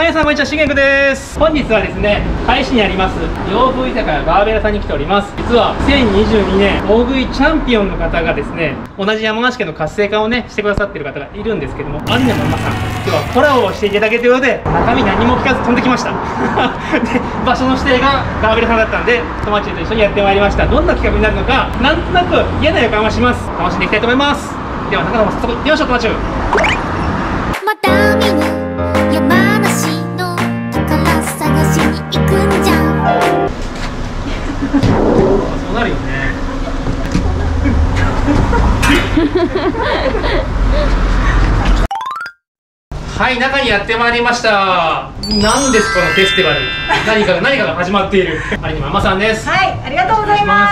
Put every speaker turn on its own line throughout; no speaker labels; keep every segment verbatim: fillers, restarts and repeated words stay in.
はい、皆さんこんにちは、しげんくです。本日はですね、海市にあります洋風居酒屋バーベラさんに来ております。実はにせんにじゅうにねん大食いチャンピオンの方がですね、同じ山梨県の活性化をねしてくださってる方がいるんですけども、アンネママさん、今日はコラボをしていただけということで、中身何も聞かず飛んできましたで、場所の指定がバーベラさんだったんで、友達と一緒にやってまいりました。どんな企画になるのか、なんとなく嫌な予感はします。楽しんでいきたいと思います。では中野も早速行ってみましょう。友達
また見ぬ山梨の宝探しに行くんじゃん
そうなるよねはい、中にやってまいりました。何ですこのフェスティバル。何かが何かが始まっている有野ママさんです。
はい、ありがとうございます。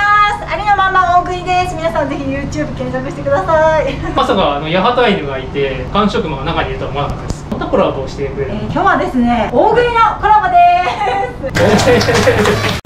有野ママ大食いです。皆さんぜひ YouTube 検索してください。
まさかあの八幡犬がいて完食マンが中にいるとは思わなかったです。どんなコラボをしてくれるの？
えー、今日はですね、大食いのコラボです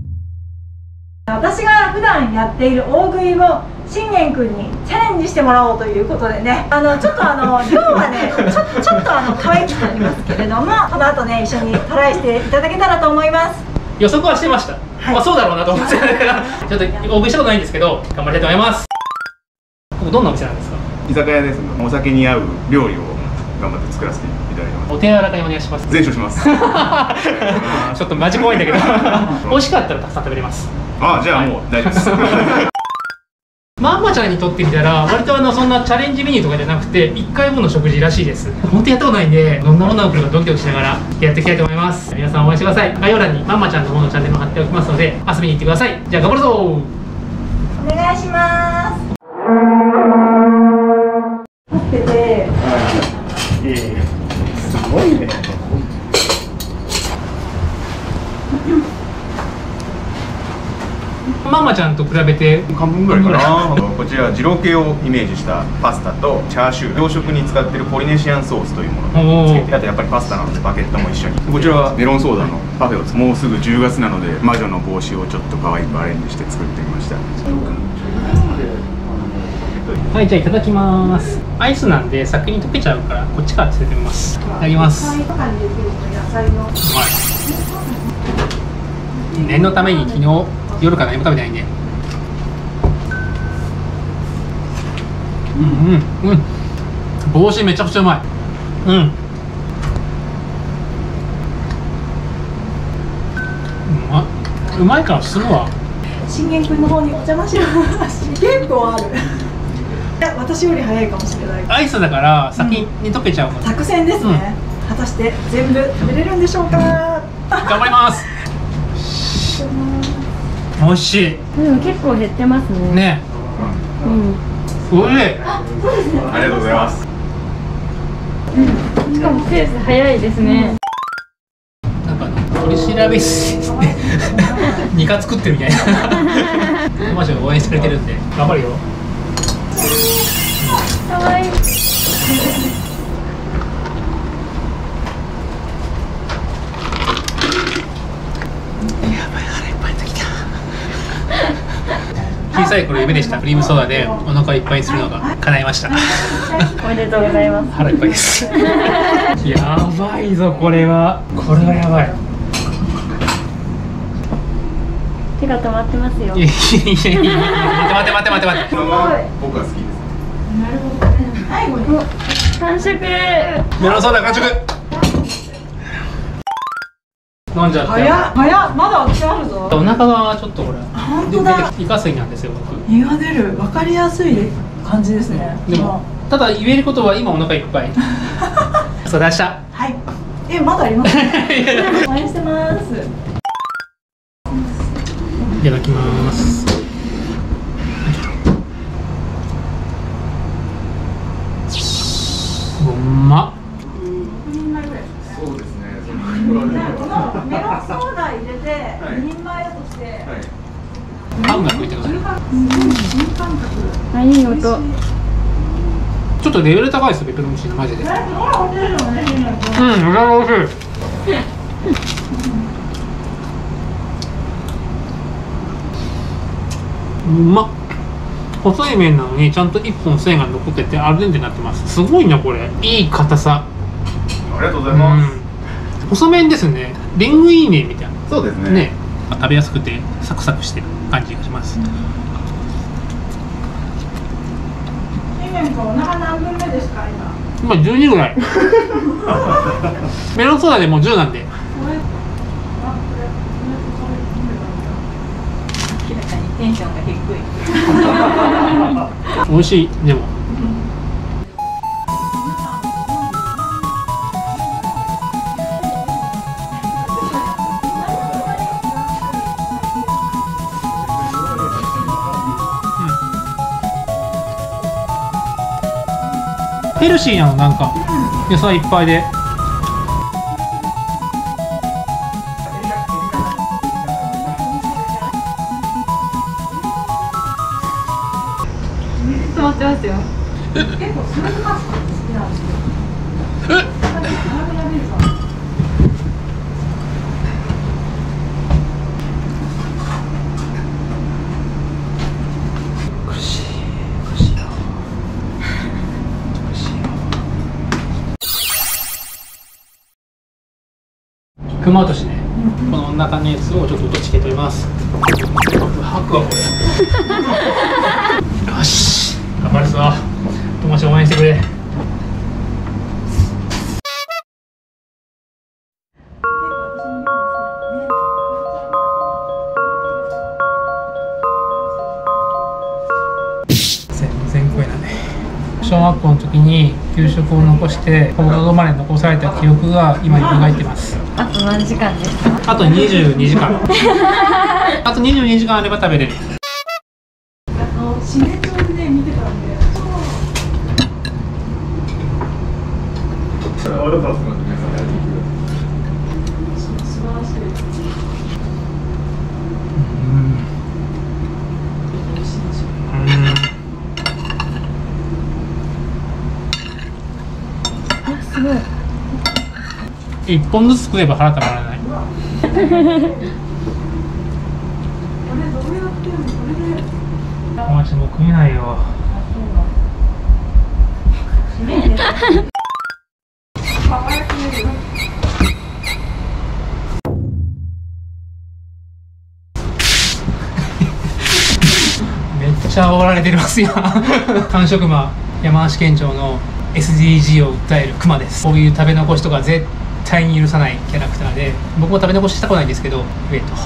私が普段やっている大食いを信玄くんにチャレンジしてもらおうということでね、あのちょっとあの量はねちょちょっとあの可愛くなりますけれども、この後ね一緒にトライしていただけたらと思います。
予測はしてました、はい、まあそうだろうなと思ってちょっと大食いしたことないんですけど頑張りたいと思います。ここどんなお店なんですか？
居酒屋ですので、お酒に合う料理を頑張って作らせていただいてます。
お手柔らかにお願いします。
全勝します
ちょっとマジ怖いんだけど美味しかったらたくさん食べれます。
ああ、じゃあもう大丈夫です
マンマちゃんにとってみたら割とあのそんなチャレンジメニューとかじゃなくていっかいぶんの食事らしいです。本当やったことないんで、どんなものが来るかドキドキしながらやっていきたいと思います。皆さん応援してください。概要欄にマンマちゃんの方のチャンネルも貼っておきますので遊びに行ってください。じゃあ頑張るぞ。
お願いします。待ってて、
いやいや、すごいね。
マンマちゃんと比べて
半分ぐらいかなこちら二郎系をイメージしたパスタとチャーシュー、洋食に使っているポリネシアンソースというものをつけて、あとやっぱりパスタなのでバケットも一緒に。こちらはメロンソーダのパフェを、もうすぐじゅうがつなので魔女の帽子をちょっと可愛くアレンジして作ってみました。
はい、じゃあいただきます。アイスなんで先に溶けちゃうからこっちからつけてみます。いただきます。うまい。念のために昨日夜から何も食べてないんで、うんうんうん、帽子めちゃくちゃうまい。うん、うまうまいから進むわ。
信玄くんの方にお邪魔します。結構あるいや、私より早いかもしれない。
アイスだから先に溶けちゃうから、
うん、作戦ですね、うん、果たして全部食べれるんでしょうか
頑張ります美味しい。
でも結構減ってますね。
ね。
うん。
おいしい。
あ、そうですね。
ありがとうございます。
うん。しかもペース早いですね。
なんか取り調べ室でニカ作ってるみたいな。マジで応援してくれてるんで頑張るよ。
かわいい。
小さい頃夢でした。クリームソーダでお腹いっぱいにするのが叶いました
おめでとうございます。
腹いっぱいですやばいぞこれは。これはやばい。
手が止まってますよ。
いやいやいやいや待て待て待て待て待て。
僕は好きです。
なるほどね。最後に
完食。
メロンソーダ完食。飲んじゃって。
早っ早っ、まだ開きあるぞ。
お腹がちょっとこれ
本当だ、
イカ水なんですよ僕。
胃が出る、分かりやすい感じですね。
でもただ言えることは今お腹いっぱいそう出した。
はい。え、まだありますね応援してます。
いただきます。うまっ。
そうですね。
このメロンソーダ入れてににんまえだとして、
パンが食いてください。
あ、いい音。
ちょっとレベル高いですよペペロンチーノマジで。うん、めちゃめちゃ美味しい。うまっ。細い麺なのにちゃんといっぽん線が残っててアルデンテになってます。すごいなこれ。いい硬さ。
ありがとうございます。
うん、 細麺ですね。リングイーメンみたいな
そうですね。
ね、食べやすくてサクサクしてる感じがします。
信玄君お腹何分目ですか今？
今じゅうにぐらい。メロンソーダでもうじゅうなんで。
明らかにテンションが低い。
美味しい。でもヘルシーなの、なんか野菜いっぱいで。
止まってますよ。
結構スープパスタ好きなんですけど。
熊落としね、このお腹のやつをちょっと落として取ります。吐くわこれ。よし、頑張るぞ。友達応援してくれ。全然食えない。小学校の時に給食を残して放課後まで残された記憶が今蘇ってます。
あと何時間ですか？
あとにじゅうにじかん。あとにじゅうにじかんあれば食べれる。
あの締め帳でね見てたんで。素晴らしい。
すごい。
一本ずつ食えば腹たまらない。
これどうやってんの？これで。
マジもう食えないよ。
締めにね。可愛く見るよ。
めっちゃ煽られてますよ。完食魔山梨県庁の エスディージー を訴えるクマです。こういう食べ残しとか絶対に許さないキャラクターで、僕も食べ残ししたことないんですけど、ウェイト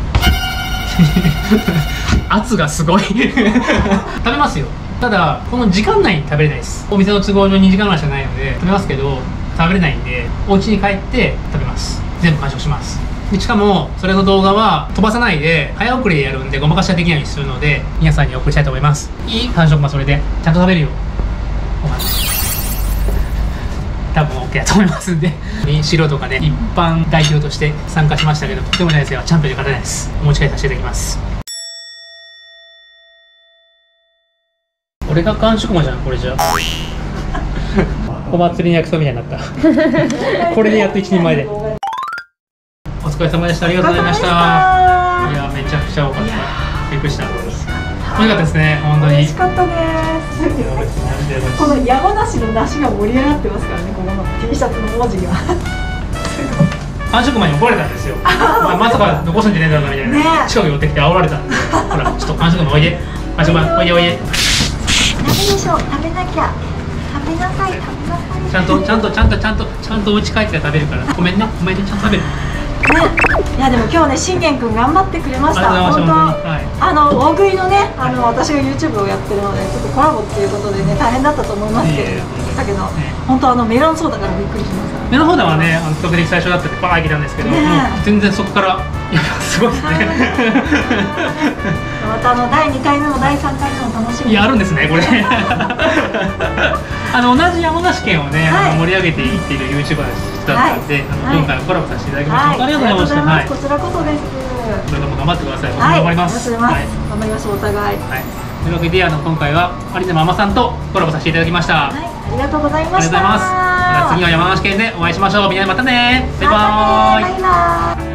圧がすごい。食べますよ。ただこの時間内に食べれないです。お店の都合上にじかんぐらいしかないので食べますけど、食べれないんでお家に帰って食べます。全部完食します。でしかもそれの動画は飛ばさないで早送りでやるんで、ごまかしはできないようにするので皆さんに送りたいと思います。いい完食魔それでちゃんと食べるよ。お前多分 OK だと思いますんで、素人がね一般代表として参加しましたけど、とてもないですよ。チャンピオンで勝てないです。お持ち帰りさせていただきます。俺が完食魔じゃんこれじゃ。お祭りの約束みたいになった。これでやっと一人前で。お疲れ様でした。ありがとうございました。いやめちゃくちゃ多かった。びっくりした。美味しかったですね。本当に。
美味しかったです。この山梨の梨が盛り上がってますからね。この T シャツの文字が。
完食前に怒られたんですよ。まあまさか残すんじゃねえだろうなみたいな。
ね、
近く寄ってきて煽られたんで。ほらちょっと完食前おいで。完食前おいでおいで。
ダメでしょ。食べなきゃ。食べなさい。食べなさい。
ちゃんとちゃんとちゃんとちゃんとちゃんとお家帰って食べるから。ごめんねごめんねちゃんと食べる。
ね、いやでも今日ね信玄くん頑張ってくれました。本当、はい、あの大食いのねあの私が YouTube をやってるのでちょっとコラボっていうことでね大変だったと思いますけど、だけど、ね、本当あのメロンソーダからびっくりしました。
メロンソーダはねあの特に最初だったってバーッいけたんですけど、ね、全然そこからいやすごいですね。
またあのだいにかいめもだいさんかいめも楽しみに。
いやあるんですねこれ。あの同じ山梨県をね、はい、あの盛り上げていっている YouTuber だったんで、はい、あの今回コラボさせていただきました。ありがとうございました。
こちらこそです。
これからも頑張ってください。僕も頑張ります。
頑張りましょうお互い。
はい。というわけであの今回は有田ママさんとコラボさせていただきました。
はい、ありがとうございました。
ありがとうございます。また次は山梨県でお会いしましょう。みんなまたね。バイバーイ。
バイバーイ。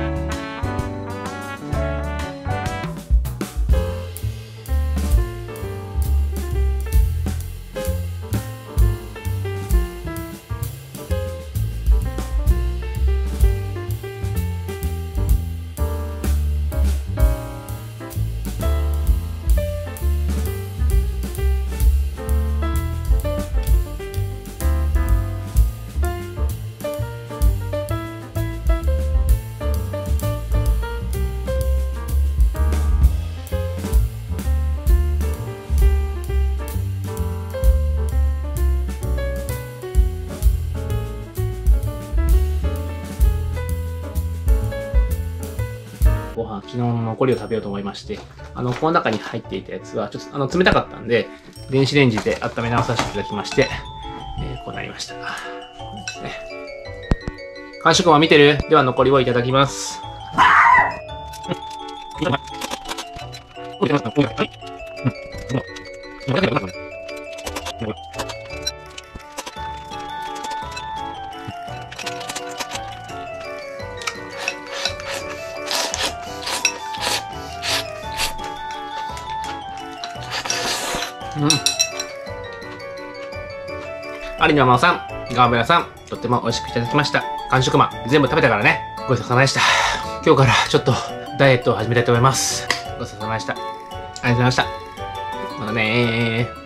昨日の残りを食べようと思いまして、あの、この中に入っていたやつは、ちょっとあの冷たかったんで、電子レンジで温め直させていただきまして、えー、こうなりました。こうですね。完食は見てる？では残りをいただきます。うん。有野真央さん、川村さん、とっても美味しくいただきました。完食マン、全部食べたからね。ごちそうさまでした。今日からちょっとダイエットを始めたいと思います。ごちそうさまでした。ありがとうございました。またねー。